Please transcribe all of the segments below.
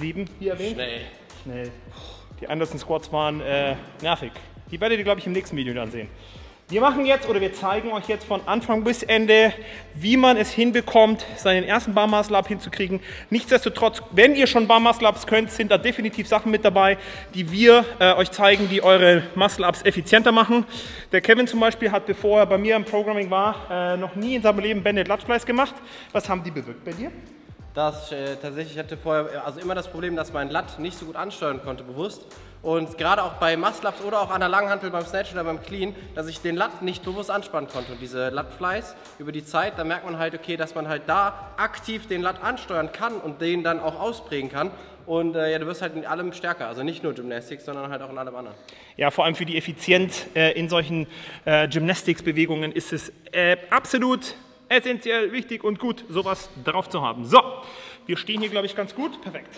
geblieben, wie erwähnt. Schnell. Die Anderson Squats waren nervig. Die werdet ihr, glaube ich, im nächsten Video dann sehen. Wir machen jetzt, oder wir zeigen euch jetzt von Anfang bis Ende, wie man es hinbekommt, seinen ersten Bar Muscle Up hinzukriegen. Nichtsdestotrotz, wenn ihr schon Bar Muscle Ups könnt, sind da definitiv Sachen mit dabei, die wir euch zeigen, die eure Muscle Ups effizienter machen. Der Kevin zum Beispiel hat, bevor er bei mir im Programming war, noch nie in seinem Leben Banded Lat Flies gemacht. Was haben die bewirkt bei dir? Tatsächlich hatte vorher also immer das Problem, dass mein Lat nicht so gut ansteuern konnte, bewusst. Und gerade auch bei Muscle-Ups oder auch an der Langhantel beim Snatch oder beim Clean, dass ich den Lat nicht bewusst anspannen konnte. Und diese Lat-Flies über die Zeit, da merkt man halt, okay, dass man halt da aktiv den Lat ansteuern kann und den dann auch ausprägen kann. Und ja, du wirst halt in allem stärker, also nicht nur Gymnastics, sondern halt auch in allem anderen. Ja, vor allem für die Effizienz in solchen Gymnastics-Bewegungen ist es absolut essentiell wichtig und gut, sowas drauf zu haben. So, wir stehen hier, glaube ich, ganz gut. Perfekt.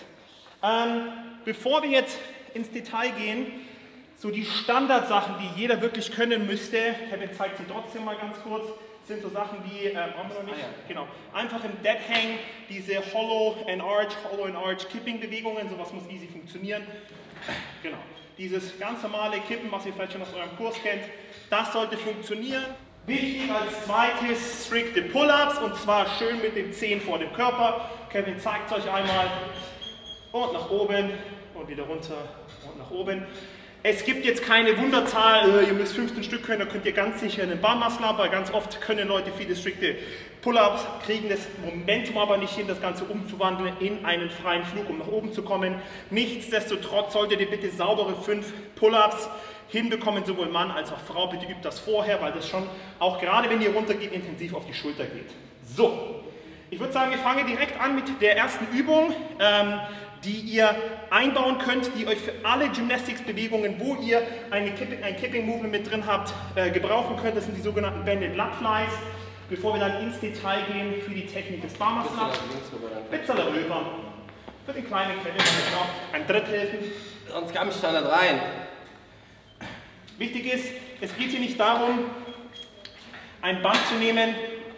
Bevor wir jetzt ins Detail gehen, so die Standardsachen, die jeder wirklich können müsste, Kevin zeigt sie trotzdem mal ganz kurz, sind so Sachen wie, brauchen wir noch nicht? Genau, einfach im Dead Hang, diese Hollow and Arch Kipping Bewegungen, sowas muss easy funktionieren. Genau, dieses ganz normale Kippen, was ihr vielleicht schon aus eurem Kurs kennt, das sollte funktionieren. Wichtig als zweites strikte Pull-Ups, und zwar schön mit den Zehen vor dem Körper. Kevin zeigt es euch einmal. Und nach oben und wieder runter und nach oben. Es gibt jetzt keine Wunderzahl, ihr müsst 15 Stück können, da könnt ihr ganz sicher einen Bar Muscle Up, weil ganz oft können Leute viele strikte Pull-Ups, kriegen das Momentum aber nicht hin, das Ganze umzuwandeln in einen freien Flug, um nach oben zu kommen. Nichtsdestotrotz solltet ihr bitte saubere 5 Pull-Ups hinbekommen, sowohl Mann als auch Frau. Bitte übt das vorher, weil das schon, auch gerade wenn ihr runtergeht, intensiv auf die Schulter geht. So, ich würde sagen, wir fangen direkt an mit der ersten Übung, die ihr einbauen könnt, die euch für alle Gymnastics-Bewegungen, wo ihr ein Kipping-Movement mit drin habt, gebrauchen könnt. Das sind die sogenannten Banded Lat Flies. Bevor wir dann ins Detail gehen für die Technik des Bar Muscle Ups. Pizza rüber. Für den kleinen Kevin noch ein Dritt helfen. Sonst kam ich Standard rein. Wichtig ist, es geht hier nicht darum, ein Band zu nehmen,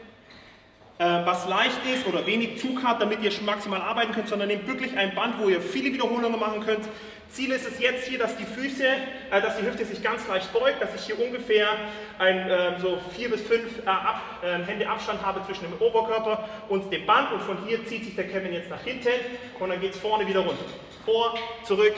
was leicht ist oder wenig Zug hat, damit ihr maximal arbeiten könnt, sondern nehmt wirklich ein Band, wo ihr viele Wiederholungen machen könnt. Ziel ist es jetzt hier, dass die Hüfte sich ganz leicht beugt, dass ich hier ungefähr so 4 bis 5 Hände Abstand habe zwischen dem Oberkörper und dem Band, und von hier zieht sich der Kevin jetzt nach hinten und dann geht es vorne wieder runter. Vor, zurück,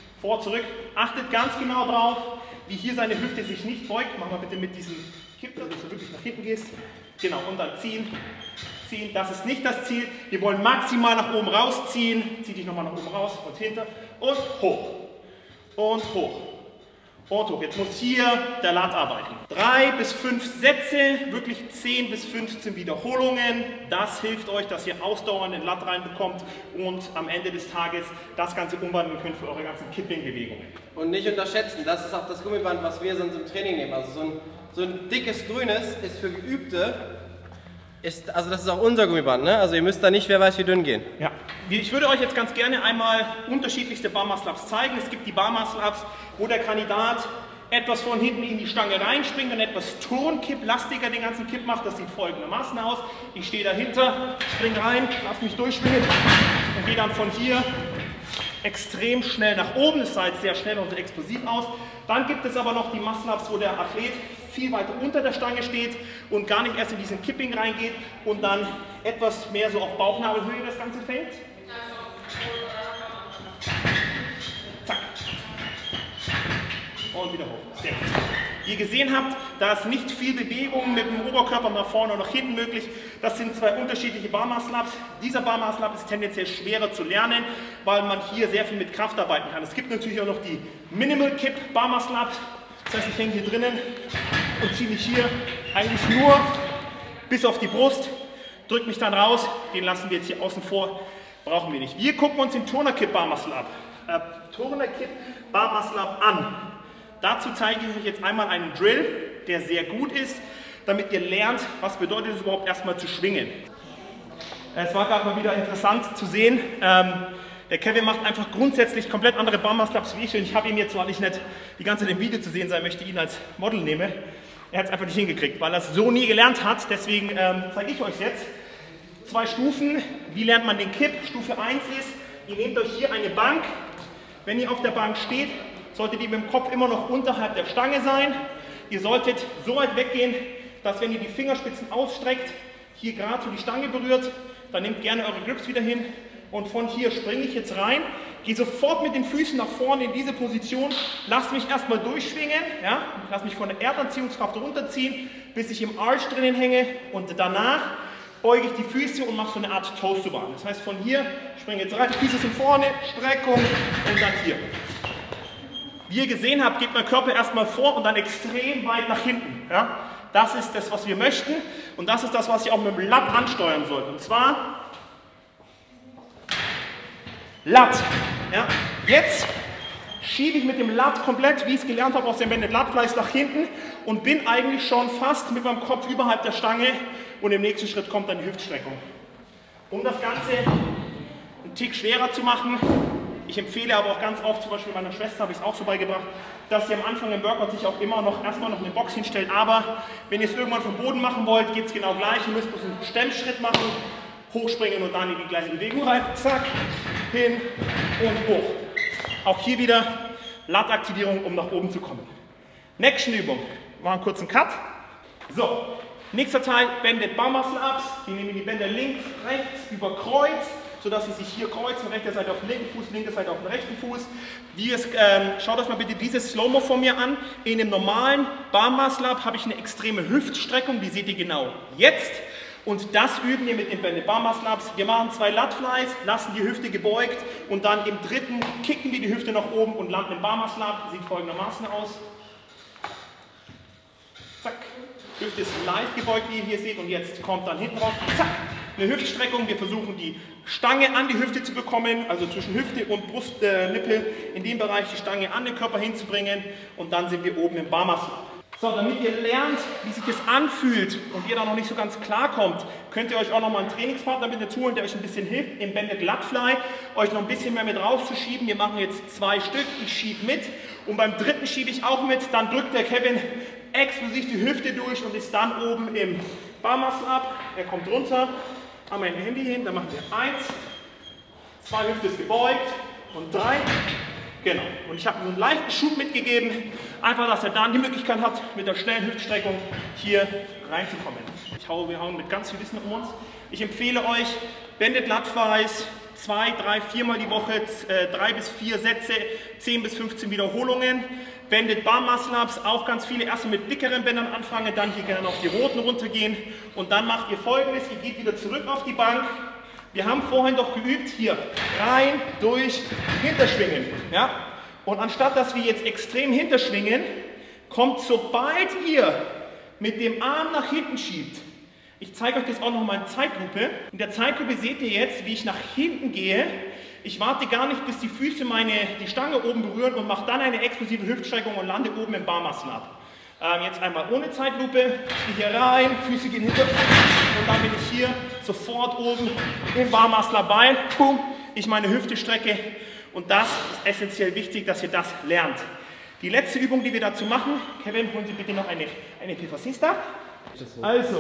Achtet ganz genau drauf, wie hier seine Hüfte sich nicht beugt. Mach mal bitte mit diesem Kipp, dass du wirklich nach hinten gehst. Genau, und dann ziehen, ziehen. Das ist nicht das Ziel. Wir wollen maximal nach oben rausziehen. Zieh dich nochmal nach oben raus und hinter. Und hoch. Und hoch. Und hoch. Jetzt muss hier der Lat arbeiten. 3 bis 5 Sätze, wirklich 10 bis 15 Wiederholungen. Das hilft euch, dass ihr ausdauernd den Lat reinbekommt und am Ende des Tages das Ganze umwandeln könnt für eure ganzen Kipping-Bewegungen. Und nicht unterschätzen, das ist auch das Gummiband, was wir sonst im Training nehmen. Also so ein dickes grünes ist für Geübte, also das ist auch unser Gummiband, ne? Also ihr müsst da nicht, wer weiß wie dünn gehen. Ja, ich würde euch jetzt ganz gerne einmal unterschiedlichste Bar Muscle Ups zeigen. Es gibt die Bar Muscle Ups, wo der Kandidat etwas von hinten in die Stange reinspringt und etwas Turnkipplastiger den ganzen Kipp macht. Das sieht folgendermaßen aus. Ich stehe dahinter, springe rein, lasse mich durchschwingen und gehe dann von hier extrem schnell nach oben. Das sah jetzt sehr schnell und sehr explosiv aus. Dann gibt es aber noch die Muscle Ups, wo der Athlet viel weiter unter der Stange steht und gar nicht erst in diesen Kipping reingeht und dann etwas mehr so auf Bauchnabelhöhe das Ganze fängt. Zack. Und wieder hoch. Sehr gut. Wie ihr gesehen habt, da ist nicht viel Bewegung mit dem Oberkörper nach vorne und nach hinten möglich. Das sind zwei unterschiedliche Bar Muscle Ups. Dieser Bar Muscle Up ist tendenziell schwerer zu lernen, weil man hier sehr viel mit Kraft arbeiten kann. Es gibt natürlich auch noch die Minimal Kip Bar Muscle Ups. Das heißt, ich hänge hier drinnen und ziehe mich hier eigentlich nur bis auf die Brust, drücke mich dann raus. Den lassen wir jetzt hier außen vor, brauchen wir nicht. Wir gucken uns den Turner Kip Bar Muscle Up an. Dazu zeige ich euch jetzt einmal einen Drill, der sehr gut ist, damit ihr lernt, was bedeutet es überhaupt erstmal zu schwingen. Es war gerade mal wieder interessant zu sehen. Der Kevin macht einfach grundsätzlich komplett andere Bar Muscle Ups wie ich, und ich habe ihn jetzt, weil ich nicht die ganze Zeit im Video zu sehen sein möchte, ihn als Model nehme. Er hat es einfach nicht hingekriegt, weil er es so nie gelernt hat. Deswegen zeige ich euch jetzt 2 Stufen. Wie lernt man den Kipp? Stufe 1 ist, Ihr nehmt euch hier eine Bank. Wenn ihr auf der Bank steht, solltet ihr mit dem Kopf immer noch unterhalb der Stange sein. Ihr solltet so weit weggehen, dass wenn ihr die Fingerspitzen ausstreckt, hier gerade so die Stange berührt, dann nehmt gerne eure Grips wieder hin und von hier springe ich jetzt rein, gehe sofort mit den Füßen nach vorne in diese Position, lasst mich erstmal durchschwingen, ja? Lasst mich von der Erdanziehungskraft runterziehen, bis ich im Arch drinnen hänge und danach beuge ich die Füße und mache so eine Art Toast-to-Bar. Das heißt, von hier springe ich jetzt rein, die Füße sind vorne, Streckung und dann hier. Wie ihr gesehen habt, geht mein Körper erstmal vor und dann extrem weit nach hinten. Ja? Das ist das, was wir möchten und das ist das, was ihr auch mit dem Lat ansteuern sollt. Und zwar Lat. Ja? Jetzt schiebe ich mit dem Lat komplett, wie ich es gelernt habe aus dem Banded Lat Flies, nach hinten und bin eigentlich schon fast mit meinem Kopf überhalb der Stange und im nächsten Schritt kommt dann die Hüftstreckung. Um das Ganze einen Tick schwerer zu machen, ich empfehle aber auch ganz oft, zum Beispiel meiner Schwester habe ich es auch so beigebracht, dass sie am Anfang im Workout sich auch immer noch erstmal noch eine Box hinstellt. Aber wenn ihr es irgendwann vom Boden machen wollt, geht es genau gleich. Ihr müsst bloß einen Stemmschritt machen, hochspringen und dann in die gleiche Bewegung rein. Zack, hin und hoch. Auch hier wieder Lat-Aktivierung, um nach oben zu kommen. Nächste Übung. Wir machen einen kurzen Cut. So, nächster Teil, Banded Bar Muscle Ups. Wir nehmen die Bänder links, rechts, über Kreuz, sodass sie sich hier kreuzen, rechte Seite auf den linken Fuß, linke Seite auf den rechten Fuß. Schaut euch mal bitte dieses Slow-Mo von mir an. In dem normalen Bar Muscle Up habe ich eine extreme Hüftstreckung, die seht ihr genau jetzt. Und das üben wir mit den Banded Bar Muscle Ups. Wir machen 2 Lat Flies, lassen die Hüfte gebeugt und dann im dritten kicken wir die Hüfte nach oben und landen im Bar Muscle Up. Sieht folgendermaßen aus. Zack. Hüfte ist leicht gebeugt, wie ihr hier seht, und jetzt kommt dann hinten raus, zack, eine Hüftstreckung. Wir versuchen die Stange an die Hüfte zu bekommen, also zwischen Hüfte und Brustnippel, in dem Bereich die Stange an den Körper hinzubringen und dann sind wir oben im Bar Muscle Up. So, damit ihr lernt, wie sich das anfühlt und ihr da noch nicht so ganz klar kommt, könnt ihr euch auch noch mal einen Trainingspartner mit dazu holen, der euch ein bisschen hilft, im Banded Lat Fly euch noch ein bisschen mehr mit rauszuschieben. Wir machen jetzt 2 Stück, ich schiebe mit und beim dritten schiebe ich auch mit, dann drückt der Kevin explosiv die Hüfte durch und ist dann oben im Bar Muscle Up. Er kommt runter, haben wir ein Handy hin, dann machen wir 1, 2, Hüfte ist gebeugt und 3. Genau, und ich habe so einen leichten Schub mitgegeben, einfach, dass er dann die Möglichkeit hat, mit der schnellen Hüftstreckung hier reinzukommen. Wir hauen mit ganz viel Wissen um uns. Ich empfehle euch Banded Lat Flies 2, 3, 4 Mal die Woche, 3 bis 4 Sätze, 10 bis 15 Wiederholungen. Banded Bar Muscle Ups, auch ganz viele, erst mit dickeren Bändern anfangen, dann hier gerne auf die roten runtergehen und dann macht ihr Folgendes, ihr geht wieder zurück auf die Bank. Wir haben vorhin doch geübt, hier rein, durch, hinterschwingen. Ja? Und anstatt dass wir jetzt extrem hinterschwingen, kommt, sobald ihr mit dem Arm nach hinten schiebt, ich zeige euch das auch noch mal in Zeitlupe. In der Zeitlupe seht ihr jetzt, wie ich nach hinten gehe. Ich warte gar nicht, bis die Füße die Stange oben berühren und mache dann eine explosive Hüftstreckung und lande oben im Bar Muscle Up. Jetzt einmal ohne Zeitlupe, ich gehe hier rein, Füße gehen hinter und dann bin ich hier sofort oben im Bar Muscle Up Bein, boom, ich meine Hüfte strecke und das ist essentiell wichtig, dass ihr das lernt. Die letzte Übung, die wir dazu machen, Kevin, holen Sie bitte noch eine Pifacista. Also,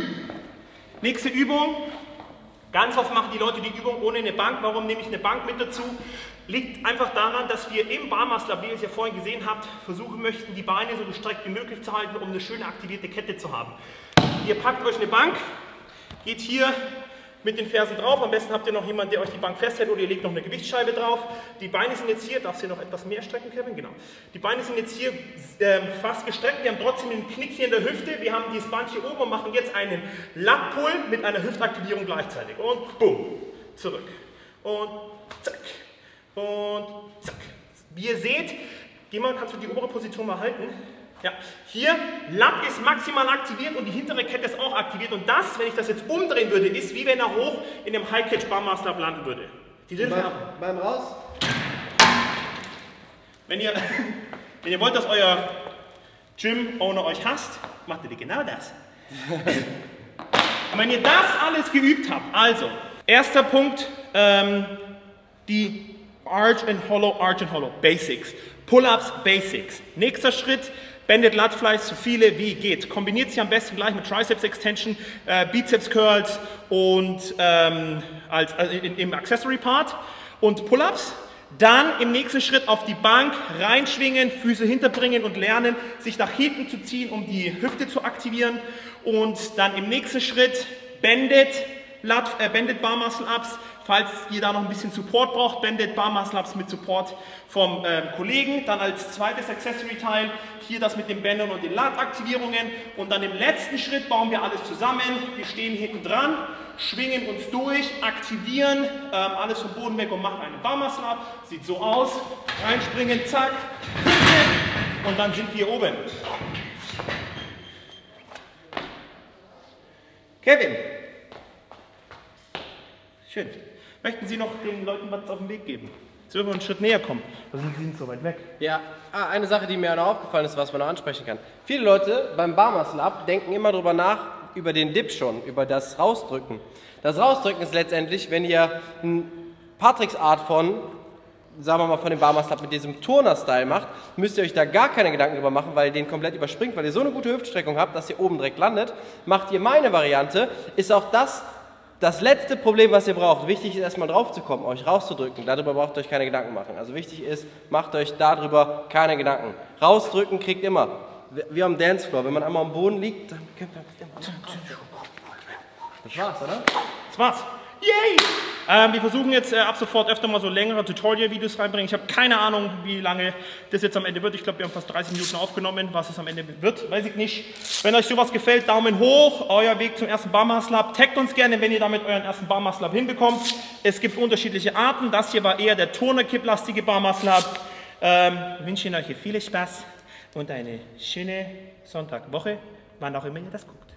nächste Übung. Ganz oft machen die Leute die Übung ohne eine Bank. Warum nehme ich eine Bank mit dazu? Liegt einfach daran, dass wir im Bar Muscle Up, wie ihr es ja vorhin gesehen habt, versuchen möchten, die Beine so gestreckt wie möglich zu halten, um eine schöne aktivierte Kette zu haben. Ihr packt euch eine Bank, geht hier mit den Fersen drauf. Am besten habt ihr noch jemanden, der euch die Bank festhält oder ihr legt noch eine Gewichtsscheibe drauf. Die Beine sind jetzt hier, darfst du noch etwas mehr strecken, Kevin? Genau. Die Beine sind jetzt hier fast gestreckt. Wir haben trotzdem einen Knick hier in der Hüfte. Wir haben dieses Band hier oben und machen jetzt einen Lat-Pull mit einer Hüftaktivierung gleichzeitig. Und boom, zurück. Und zack. Und zack. Wie ihr seht, kannst du die obere Position mal halten. Ja, hier, Lat ist maximal aktiviert und die hintere Kette ist auch aktiviert. Und das, wenn ich das jetzt umdrehen würde, ist wie wenn er hoch in dem High Catch Bar Muscle Up landen würde. Beim Raus? Wenn ihr wollt, dass euer Gym-Owner euch hasst, macht ihr genau das. Und wenn ihr das alles geübt habt, also, erster Punkt, die Arch and Hollow, Basics. Pull-Ups, Basics. Nächster Schritt, Banded Lat Flies, so viele wie geht. Kombiniert sie am besten gleich mit Triceps Extension, Bizeps Curls und im Accessory Part. und Pull-ups. Dann im nächsten Schritt auf die Bank reinschwingen, Füße hinterbringen und lernen, sich nach hinten zu ziehen, um die Hüfte zu aktivieren. Und dann im nächsten Schritt Banded Bar Muscle Ups. Falls ihr da noch ein bisschen Support braucht, Banded Bar Muscle Ups mit Support vom Kollegen. Dann als zweites Accessory-Teil hier das mit den Bändern und den Lat-Aktivierungen. Und dann im letzten Schritt bauen wir alles zusammen. Wir stehen hinten dran, schwingen uns durch, aktivieren alles vom Boden weg und machen einen Bar Muscle Up. Sieht so aus. Reinspringen, zack, und dann sind wir oben. Kevin. Schön. Möchten Sie noch den Leuten was auf den Weg geben? Sollen wir einen Schritt näher kommen? Sie sind so weit weg. Ja, eine Sache, die mir noch aufgefallen ist, was man noch ansprechen kann. Viele Leute beim Bar Muscle Up denken immer darüber nach, über den Dip schon, über das Rausdrücken. Das Rausdrücken ist letztendlich, wenn ihr Patricks Art von, sagen wir mal von dem Bar Muscle Up mit diesem Turner-Style macht, müsst ihr euch da gar keine Gedanken drüber machen, weil ihr den komplett überspringt, weil ihr so eine gute Hüftstreckung habt, dass ihr oben direkt landet. Macht ihr meine Variante, ist auch das letzte Problem, was ihr braucht. Wichtig ist erstmal drauf zu kommen, euch rauszudrücken. Darüber braucht ihr euch keine Gedanken machen. Also wichtig ist, macht euch darüber keine Gedanken. Rausdrücken kriegt immer. Wie am Dancefloor. Wenn man einmal am Boden liegt, dann könnt man immer. Das war's, oder? Das war's. Yay! Wir versuchen jetzt ab sofort öfter mal so längere Tutorial-Videos reinbringen. Ich habe keine Ahnung, wie lange das jetzt am Ende wird. Ich glaube, wir haben fast 30 Minuten aufgenommen. Was es am Ende wird, weiß ich nicht. Wenn euch sowas gefällt, Daumen hoch. Euer Weg zum ersten Bar Muscle Up. Taggt uns gerne, wenn ihr damit euren ersten Bar Muscle Up hinbekommt. Es gibt unterschiedliche Arten. Das hier war eher der Turner-Kipplastige Bar Muscle Up. Ich wünsche Ihnen euch hier viel Spaß und eine schöne Sonntagwoche, wann auch immer ihr das guckt.